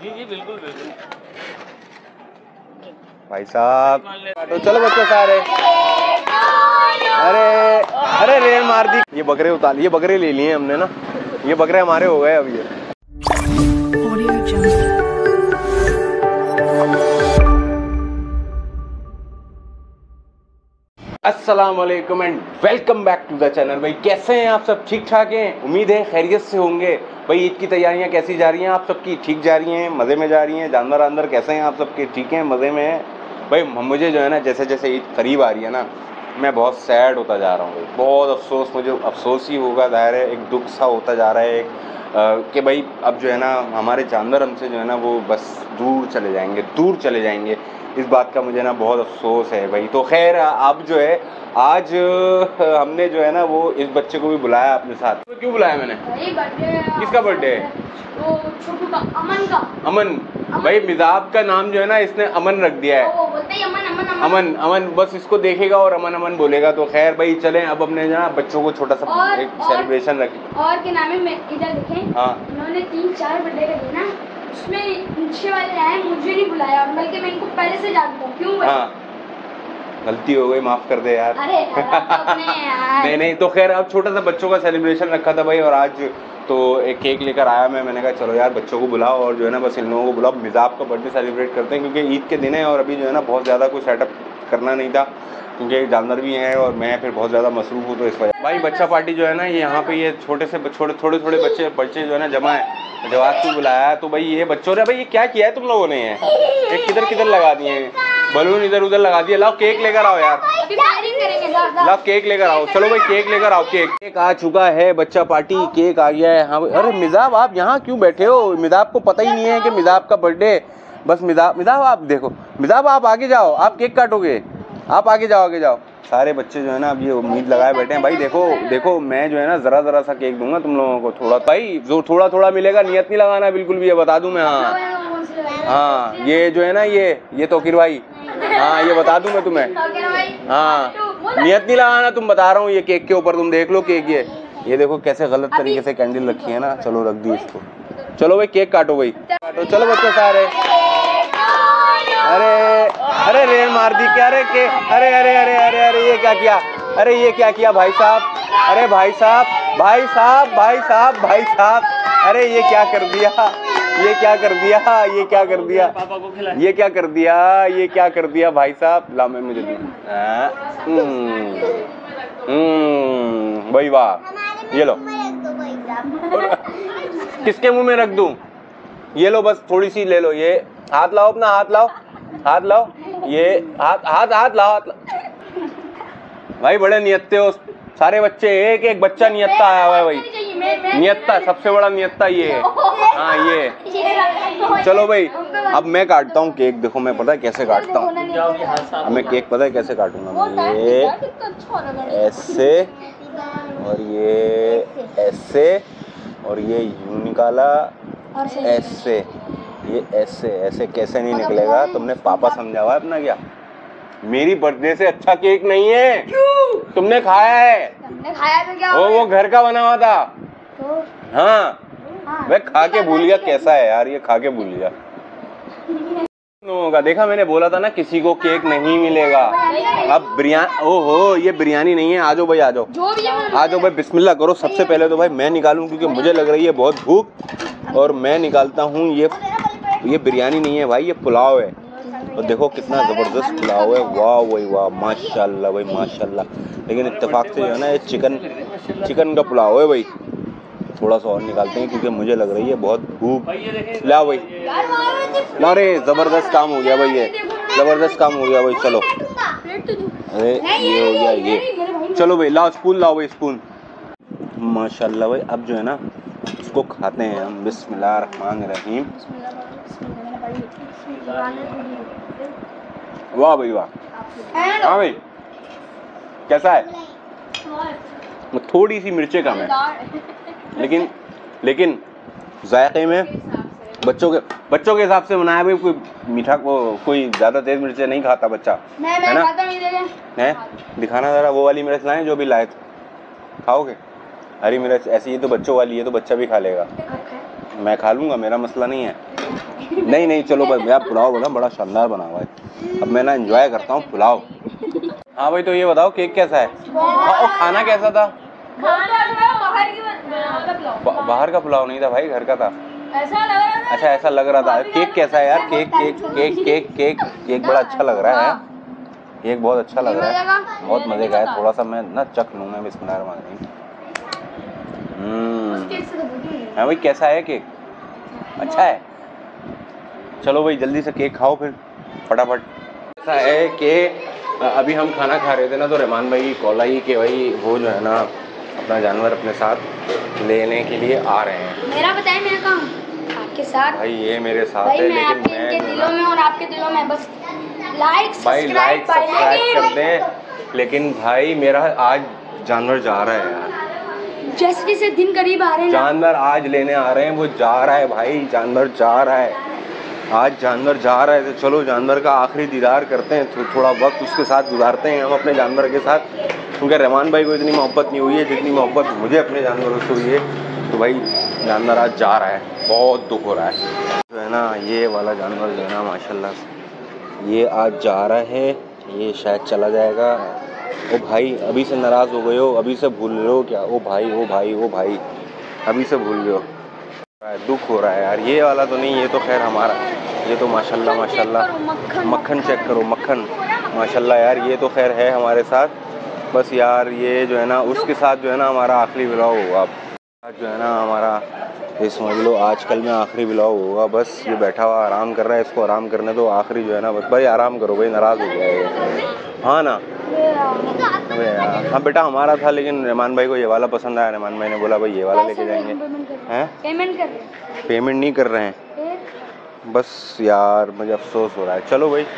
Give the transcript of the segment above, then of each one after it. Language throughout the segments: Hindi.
जी जी बिल्कुल बिल्कुल। भाई साहब तो चलो बच्चों सारे। अरे अरे रेल मार दी। ये बकरे उतार, ये बकरे ले लिए हमने ना, ये बकरे हमारे हो गए अब ये। अस्सलाम वालेकुम and welcome back to the channel. भाई कैसे हैं आप सब? ठीक ठाक हैं? उम्मीद है खैरियत से होंगे। भाई ईद की तैयारियां कैसी जा रही हैं आप सबकी? ठीक जा रही हैं? मज़े में जा रही हैं? जानवर अंदर कैसे हैं आप सबके? ठीक हैं, मज़े में हैं? भाई मुझे जो है ना, जैसे जैसे ईद करीब आ रही है ना, मैं बहुत सैड होता जा रहा हूँ भाई। बहुत अफसोस, मुझे अफसोस ही होगा, ज़ाहिर है, एक दुख सा होता जा रहा है एक कि भाई अब जो है ना हमारे जानवर हमसे जो है ना वो बस दूर चले जाएंगे, दूर चले जाएंगे। इस बात का मुझे ना बहुत अफसोस है भाई। तो खैर अब जो है आज हमने जो है ना वो इस बच्चे को भी बुलाया अपने साथ। तो क्यों बुलाया मैंने? किसका बर्थडे है? वो छोटू का, अमन का। अमन। भाई मिजाब का नाम जो है ना इसने अमन रख दिया है। वो बोलते ही अमन अमन अमन अमन अमन, बस इसको देखेगा और अमन अमन बोलेगा। तो खैर भाई चलें, अब हमने जो है बच्चों को छोटा सा एक सेलिब्रेशन रखी। और के नाम है, इधर देखें। हाँ, इन्होंने 3-4 बर्थडे का दिया ना, उसमें नीचे वाले आए, मुझे नहीं बुलाया, बल्कि मैं इनको पहले से जानता हूँ। क्यों? हाँ गलती हो गई, माफ कर दे यार। अरे यार नहीं नहीं, तो खैर अब छोटा सा बच्चों का सेलिब्रेशन रखा था भाई, और आज तो एक केक लेकर आया मैंने कहा चलो यार बच्चों को बुलाओ और जो है ना बस इन लोगों को बुलाओ, मिजाब का बर्थडे सेलिब्रेट करते हैं, क्योंकि ईद के दिन है और अभी जो है ना बहुत ज़्यादा कुछ सेटअप करना नहीं था, क्योंकि जानवर भी हैं और मैं फिर बहुत ज़्यादा मसरूफ़ हूँ। तो इस वजह भाई बच्चा पार्टी जो है ना, ये यहाँ पे ये थोड़े थोड़े बच्चे जो है ना जमा है, जवाब को बुलाया है। तो भाई ये बच्चों ने भाई ये क्या किया है तुम लोगों ने? ये किधर किधर लगा दिए हैं बलून, इधर उधर लगा दिए। लाओ केक लेकर आओ यार, लाओ केक लेकर आओ। चलो भाई केक लेकर आओ। केक आ चुका है, बच्चा पार्टी केक आ गया है। हाँ अरे मिजाब आप यहाँ क्यों बैठे हो? मिजाब को पता ही नहीं है कि मिजाब का बर्थडे। बस मिजाब आप देखो, मिजाब आप आगे जाओ, आप केक काटोगे, आप आगे जाओ आगे जाओ। सारे बच्चे जो है ना अब ये उम्मीद लगाए बैठे हैं। भाई देखो मैं जो है ना जरा सा केक दूंगा तुम लोगों को, थोड़ा भाई जो थोड़ा मिलेगा, नियत नहीं लगाना बिल्कुल भी, ये बता दूं मैं। हाँ ये जो है ना ये तोकिर भाई, हाँ ये बता दूं मैं तुम्हें। हाँ नियत नहीं लगाना, तुम बता रहा हूँ। ये केक के ऊपर तुम देख लो केक, ये देखो कैसे गलत तरीके से कैंडल रखी है ना। चलो रख दी इसको। चलो भाई केक काटो भाई, काटो। चलो बच्चों सारे। अरे रेल मार दी क्या? अरे ये क्या किया? अरे ये क्या किया भाई साहब? अरे भाई साहब, अरे ये क्या कर दिया? ये क्या कर दिया भाई साहब? ला मैं मुझे दूँ। भाई वाह, ये लो। किसके मुंह में रख दूं? ये लो, बस थोड़ी सी ले लो। ये हाथ लाओ, अपना हाथ लाओ। ये हाथ लाओ। भाई बड़े नियत्ते हो सारे बच्चे, एक बच्चा नियत्ता आया हुआ है भाई। नियत्ता सबसे बड़ा नियत्ता ये है। हाँ ये। चलो भाई अब मैं काटता हूँ केक। देखो मैं पता है कैसे काटता हूँ। अब मैं केक पता है कैसे काटूंगा। ये ऐसे और ये ऐसे और ये यूं निकाला ऐसे, ये ऐसे कैसे नहीं निकलेगा? तुमने पापा समझा हुआ है अपना क्या? मेरी बर्थडे से अच्छा केक नहीं है। क्यों? तुमने खाया है। तो क्या? वो घर का बना हुआ था। तो? हाँ मैं खा के भूल गया कैसा है यार, ये खा के भूल गया। लोगों का देखा, मैंने बोला था ना किसी को केक नहीं मिलेगा। अब बिरयानी, ओहो ये बिरयानी नहीं है। आ जाओ भाई, आ जाओ भाई, बिस्मिल्लाह करो। सबसे पहले तो भाई मैं निकालूं, क्योंकि मुझे लग रही है बहुत भूख, और मैं निकालता हूँ। ये बिरयानी नहीं है भाई, ये पुलाव है। और देखो कितना ज़बरदस्त पुलाव है। वाह भाई वाह, माशाल्लाह भाई माशाल्लाह। लेकिन इत्तेफाक से जो है ना ये चिकन का पुलाव है भाई। थोड़ा सा और निकालते हैं क्योंकि मुझे लग रही है बहुत भूख। लाओ भाई, ला रे, ज़बरदस्त काम हो गया भाई, ये ज़बरदस्त काम हो गया भाई। चलो अरे ये हो गया ये। चलो भाई लाओ स्पून, लाओ भाई स्पून। माशाल्लाह भाई अब जो है ना इसको खाते हैं हम। बिस्मिल्लाहिर्रहमानिर्रहीम। वाह भाई वाह। हाँ भाई कैसा है? थोड़ी सी मिर्चें कम है, लेकिन जायके में बच्चों के हिसाब से बनाया भाई। कोई मीठा कोई ज़्यादा तेज मिर्चें नहीं खाता बच्चा, है ना? है दिखाना ज़रा वो वाली मिर्च लाएं जो भी लाए थे। खाओगे? हरी मिर्च ऐसी, ये तो बच्चों वाली है तो बच्चा भी खा लेगा। मैं खा लूँगा, मेरा मसला नहीं है। नहीं नहीं चलो भाई, यार पुलाव बोला बड़ा शानदार बना हुआ है। अब मैं ना एंजॉय करता हूँ पुलाव। हाँ भाई, तो ये बताओ केक कैसा है? हाँ, और खाना कैसा था? बाहर का पुलाव नहीं था भाई, घर का था। ऐसा लग रहा था। अच्छा ऐसा लग रहा था। केक कैसा है यार? Cake cake cake cake cake cake बड़ा अच्छा लग रहा है। केक बहुत अच्छा लग रहा है, बहुत मजे का है। थोड़ा सा मैं ना चख लूँ मैं, बिस्मिल्लाहिर्रहमानिर्रहीम। हाँ भाई, कैसा है केक? अच्छा है। चलो भाई जल्दी से केक खाओ फिर फटाफट। ऐसा है कि अभी हम खाना खा रहे थे ना, तो रहमान भाई की कॉल आई कि भाई वो जो है ना अपना जानवर अपने साथ लेने के लिए आ रहे हैं। मेरा बताए, मैं कहाँ? आपके साथ भाई, ये मेरे साथ भाई, है, मैं लेकिन आपके इनके दिलों में और आपके दिलों में बस लाइक सब्सक्राइब कर दें। लेकिन भाई मेरा आज जानवर जा रहा है यार। जैसे जैसे दिन करीब आ रहे हैं, जानवर आज लेने आ रहे हैं, वो जा रहा है भाई, जानवर जा रहा है। आज जानवर जा रहा है, तो चलो जानवर का आखिरी दीदार करते हैं, तो थोड़ा वक्त उसके साथ गुजारते हैं हम अपने जानवर के साथ। क्योंकि रहमान भाई को इतनी मोहब्बत नहीं हुई है जितनी मोहब्बत मुझे अपने जानवरों से हुई है। तो भाई जानवर आज जा रहा है, बहुत दुख हो रहा है। जो है ना ये वाला जानवर जो है ना माशाल्लाह ये आज जा रहा है, ये शायद चला जाएगा। ओ भाई अभी से नाराज़ हो गए हो, अभी से भूल रहे हो क्या? ओ भाई ओ भाई ओ भाई, अभी से भूल गए हो। दुख हो रहा है यार। ये वाला तो नहीं, ये तो खैर हमारा, ये तो माशाल्लाह माशाल्लाह। मक्खन चेक करो, मक्खन माशाल्लाह यार, ये तो खैर है हमारे साथ। बस यार ये जो है ना उसके साथ जो है ना हमारा आखिरी व्लॉग होगा। आज जो है ना हमारा ये समझ लो आजकल में आखिरी व्लॉग होगा। बस ये बैठा हुआ आराम कर रहा है, इसको आराम करने दो। आखिरी जो है ना बस भाई आराम करो भाई, नाराज़ हो गया है। हाँ ना, अबे यार हाँ बेटा हमारा था, लेकिन रहमान भाई को ये वाला पसंद आया। रहमान भाई ने बोला भाई ये वाला लेके जाएंगे। हैं? पेमेंट नहीं कर रहे हैं। बस यार मुझे अफसोस हो रहा है। चलो भाई,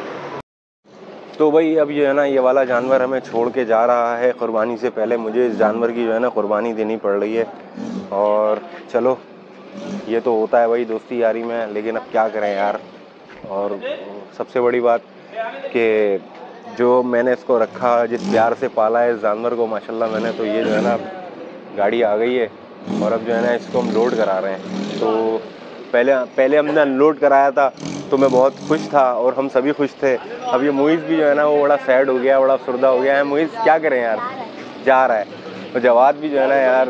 तो भाई अब जो है ना ये वाला जानवर हमें छोड़ के जा रहा है कुर्बानी से पहले। मुझे इस जानवर की जो है ना कुर्बानी देनी पड़ रही है। और चलो ये तो होता है भाई दोस्ती यारी में, लेकिन अब क्या करें यार। और सबसे बड़ी बात कि जो मैंने इसको रखा, जिस प्यार से पाला है इस जानवर को माशाल्लाह मैंने, तो ये जो है ना गाड़ी आ गई है और अब जो है ना इसको हम लोड करा रहे हैं। तो पहले हमने अनलोड कराया था तो मैं बहुत खुश था और हम सभी खुश थे। अब ये मुइज़ भी जो है ना वो बड़ा सैड हो गया, बड़ा अफसरदा हो गया है। मुइज़ क्या करें यार, जा रहा है। तो जवाद भी जो है ना यार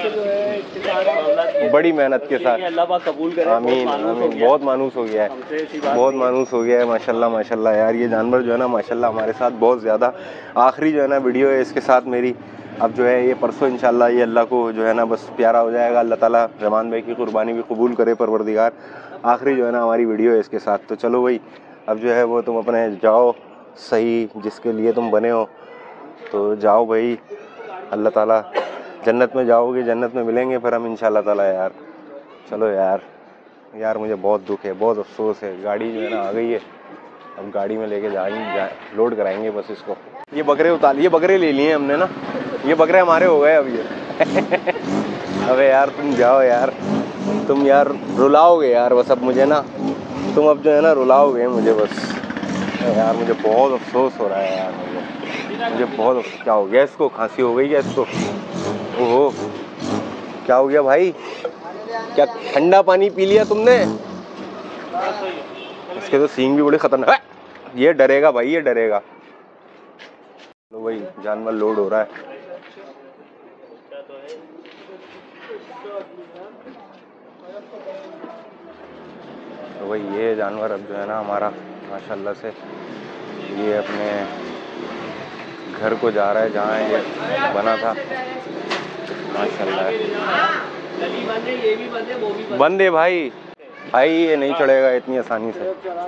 बड़ी मेहनत के साथ, आमीन आमीन, बहुत मानूस हो गया है, बहुत मानूस हो गया है माशाल्लाह माशाल्लाह। यार ये जानवर जो है ना माशाल्लाह हमारे साथ बहुत ज़्यादा। आखिरी जो है ना वीडियो है इसके साथ मेरी। अब जो है ये परसों इंशाल्लाह ये अल्लाह को जो है ना बस प्यारा हो जाएगा। अल्लाह ताला रहमान भाई की कुर्बानी भी कबूल करे परवरदिगार। आखिरी जो है ना हमारी वीडियो है इसके साथ। तो चलो भाई अब जो है वो तुम अपने जाओ, सही जिसके लिए तुम बने हो तो जाओ भाई। अल्लाह ताला जन्नत में जाओगे, जन्नत में मिलेंगे फिर हम इंशाल्लाह ताला यार। चलो यार मुझे बहुत दुख है, बहुत अफसोस है। गाड़ी जो है ना आ गई है, अब गाड़ी में लेके जाएंगे, लोड कराएंगे बस इसको। ये बकरे उतार, ये बकरे ले लिए हमने ना, ये बकरे हमारे हो गए अब ये। अबे यार तुम जाओ यार, तुम यार रुलाओगे यार बस अब मुझे ना, तुम अब जो है ना रुलाओगे मुझे बस। यार मुझे बहुत अफसोस हो रहा है यार, मुझे बहुत। क्या हो गया इसको, खांसी हो गई क्या इसको? ओहो क्या हो गया भाई, क्या ठंडा पानी पी लिया तुमने? इसके तो सींग भी बड़े खतरनाक। ये डरेगा भाई, ये डरेगा। तो भाई जानवर लोड हो रहा है। तो भाई ये जानवर अब जो है ना हमारा माशाल्लाह से ये अपने घर को जा रहा है जहाँ ये बना था माशाल्लाह। बंद है भाई, भाई ये नहीं चढ़ेगा इतनी आसानी से।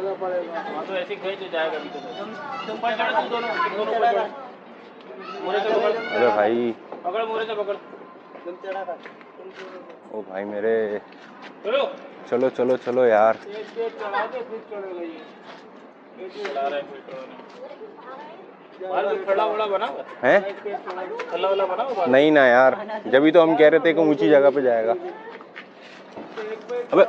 अरे भाई ओ भाई मेरे, चलो चलो चलो यार। हैं? नहीं ना यार, जब ही तो हम कह रहे थे कि ऊंची जगह पे जाएगा। अबे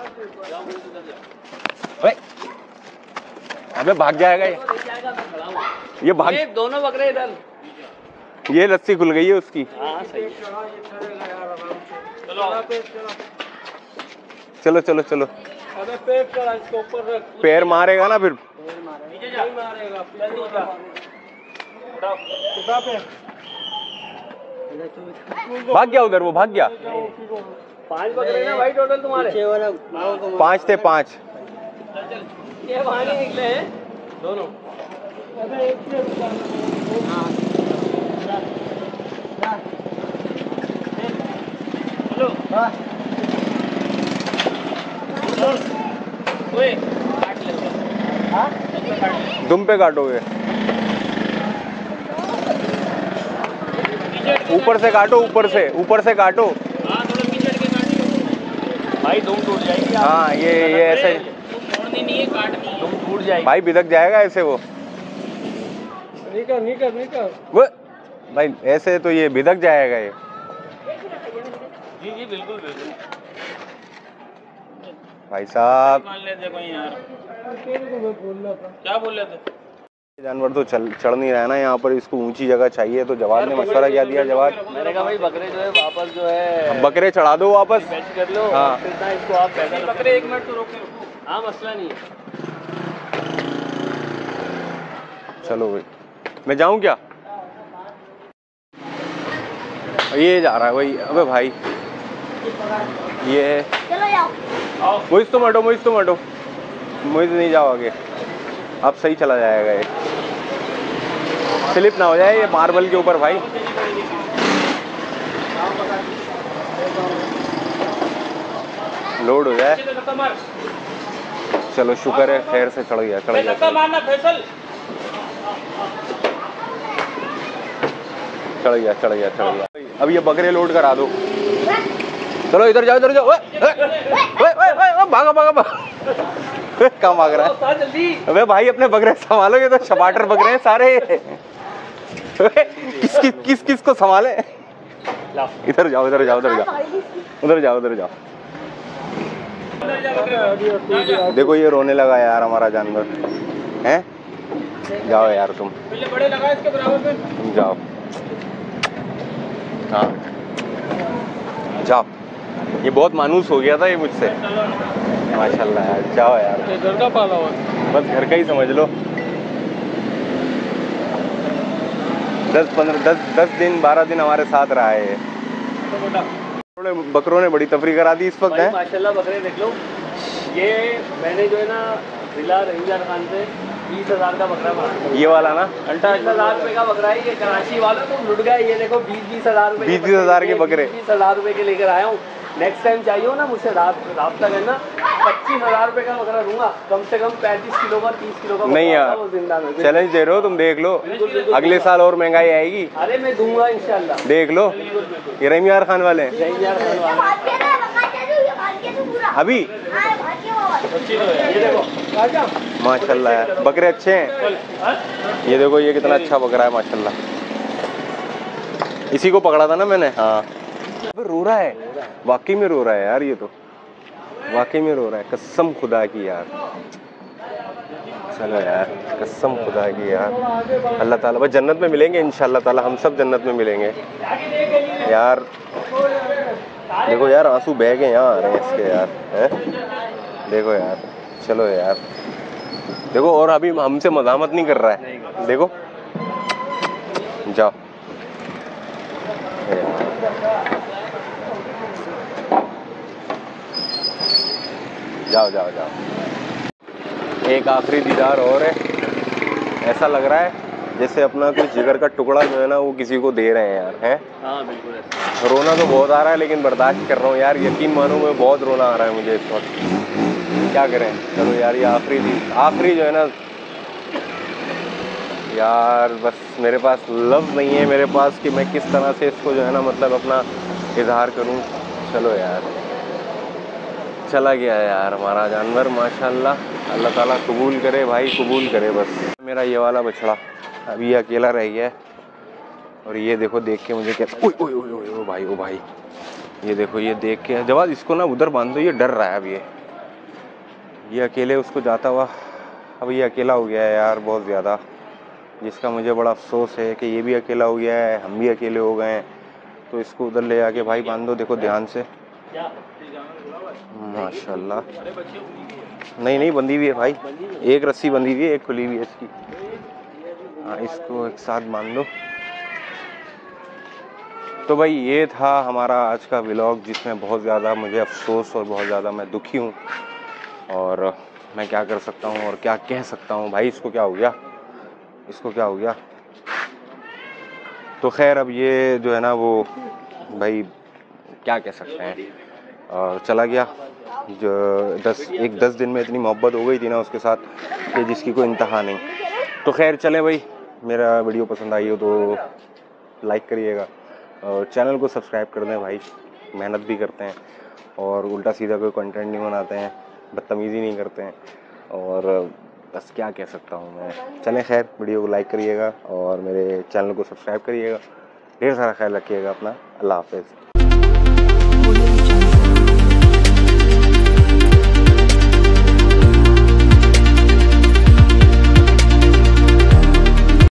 अबे अबे भाग जाएगा ये भाग। दोनों बकरे इधर, ये रस्सी खुल गई है उसकी। चलो चलो चलो अबे पैर चढ़ा इसके ऊपर रख। पैर मारेगा ना फिर। नीचे जा। मारेगा जल्दी उठा। उठा पे। भाग गया उधर, वो भाग गया। 5 बकरे ना भाई टोटल तुम्हारे। 5 थे 5। ये वहाँ नहीं निकले हैं दोनों। अबे एक से हेलो ओए काट ले। हाँ दुम पे काटोगे? ऊपर से काटो, ऊपर से काटो। हाँ थोड़ा पीछे के काटियो भाई, दुम टूट जाएगी। हाँ ये ऐसे मोड़नी नहीं है, काटनी है। दुम टूट जाएगी भाई, बिदक जाएगा ऐसे वो। निकल वो भाई ऐसे तो ये बिदक जाएगा ये। जी जी बिल्कुल बिल्कुल। भाई साहब मान लेते कोई यार। क्या बोल रहे थे? जानवर तो चढ़ नहीं रहा है ना यहाँ पर, इसको ऊंची जगह चाहिए। तो जवाब ने मशवरा क्या दिया? जवाब मैंने कहा भाई बकरे जो है वापस जो है बकरे चढ़ा दो वापस। बेच कर लो। हाँ। फिर ना इसको आप पैदल बकरे 1 मिनट तो रोके। हाँ मसला नहीं है। चलो भाई, मैं जाऊँ क्या? ये जा रहा है भाई। अबे भाई ये चलो जाओ। मुझ तो मटो मुझ नहीं जाओ आगे। अब सही चला जाएगा ये, स्लिप ना हो जाए ये मार्बल के ऊपर भाई। लोड हो जाए। चलो शुक्र है खैर से चढ़ गया। चढ़ गया। अब ये बकरे लोड करा दो। चलो इधर जाओ। भागा कहाँ भाग रहा है? जल्दी। अबे भाई अपने बकरे संभालो, ये तो शबाटर बकरे हैं सारे। किसको संभाले? इधर जाओ। देखो ये रोने लगा यार हमारा जानवर हैं। जाओ यार तुम बड़े लगा इसके बराबर पे। तुम जाओ। हाँ जाओ। ये बहुत मानूस हो गया था ये मुझसे। माशाल्लाह यार, जाओ यार। घर का पाला हुआ, बस घर का ही समझ लो। 10 दिन 12 दिन हमारे साथ रहा है। बकरों ने बड़ी तफरी करा दी इस वक्त है। माशाल्लाह बकरे देख लो। ये मैंने जो है ना जिला रहीमजान खान से 20,000 का बकरा मारा। ये वाला ना 28,000 रुपए का बकरा है। ये कराची वाला तो लुट गया। ये देखो 20,000 रुपए 20,000 के बकरे 20,000 रुपए के लेकर आया हूँ। नेक्स्ट टाइम चाहिए हो ना मुझसे राब्ता करना। 25,000 रुपए का बकरा दूंगा। कम से कम 35 किलो का 30 किलो का नहीं यार, चैलेंज दे रहे हो तुम। देख लो अगले साल और महंगाई आएगी। अरे मैं दूंगा इंशाल्लाह। देख लो ये रहीमयार खान वाले हैं। अभी ये देखो माशाल्लाह यार बकरे अच्छे हैं। ये देखो ये कितना अच्छा बकरा है माशाल्लाह। इसी को पकड़ा था ना मैंने। हाँ रो रहा है, वाकई में रो रहा है यार। ये तो वाकई में रो रहा है, कसम खुदा की यार। चलो यार कसम खुदा की यार। अल्लाह ताला बस जन्नत में मिलेंगे इंशाल्लाह ताला। हम सब जन्नत में मिलेंगे यार। देखो यार आंसू बह के यहाँ आ रहे हैं इसके यार हैं? देखो यार। चलो यार देखो, और अभी हमसे मज़ामत नहीं कर रहा है। देखो जाओ जाओ। एक आखिरी दीदार और है। ऐसा लग रहा है जैसे अपना कोई जिगर का टुकड़ा जो है ना वो किसी को दे रहे हैं यार हैं। हाँ बिल्कुल। रोना तो बहुत आ रहा है लेकिन बर्दाश्त कर रहा हूँ यार। यकीन मानो मैं बहुत रोना आ रहा है मुझे इस वक्त। क्या करें। चलो यार ये आखिरी जो है ना यार, बस मेरे पास लफ्ज़ नहीं है मेरे पास कि मैं किस तरह से इसको जो है ना मतलब अपना इजहार करूँ। चलो यार चला गया यार हमारा जानवर माशाल्लाह। अल्लाह ताला कबूल करे भाई, कबूल करे। बस मेरा ये वाला बछड़ा अभी अकेला रह गया है। और ये देखो देख के मुझे कहता ओ भाई ये देखो ये देख के जवाब इसको ना उधर बांध दो। ये डर रहा है अब ये अकेले उसको जाता हुआ। अब ये अकेला हो गया है यार बहुत ज़्यादा, जिसका मुझे बड़ा अफसोस है कि ये भी अकेला हो गया है, हम भी अकेले हो गए हैं। तो इसको उधर ले आके भाई बांध दो। देखो ध्यान से माशाल्लाह। नहीं नहीं, बंधी हुई है भाई, एक रस्सी बंधी हुई है, एक खुली हुई है इसकी। हाँ, इसको एक साथ बांध दो। तो भाई ये था हमारा आज का व्लॉग, जिसमें बहुत ज़्यादा मुझे अफसोस और बहुत ज़्यादा मैं दुखी हूँ। और मैं क्या कर सकता हूँ और क्या कह सकता हूँ भाई, इसको क्या हो गया, इसको क्या हो गया। तो खैर अब ये जो है ना वो भाई क्या कह सकते हैं, और चला गया। जो 10 दिन में इतनी मोहब्बत हो गई थी ना उसके साथ कि जिसकी कोई इंतहा नहीं। तो खैर चलें भाई, मेरा वीडियो पसंद आई हो तो लाइक करिएगा और चैनल को सब्सक्राइब कर दें भाई। मेहनत भी करते हैं और उल्टा सीधा कोई कंटेंट नहीं बनाते हैं, बदतमीज़ी नहीं करते हैं, और बस क्या कह सकता हूँ मैं। चलें खैर, वीडियो को लाइक करिएगा और मेरे चैनल को सब्सक्राइब करिएगा। ढेर सारा ख्याल रखिएगा अपना। अल्लाह हाफ़िज़।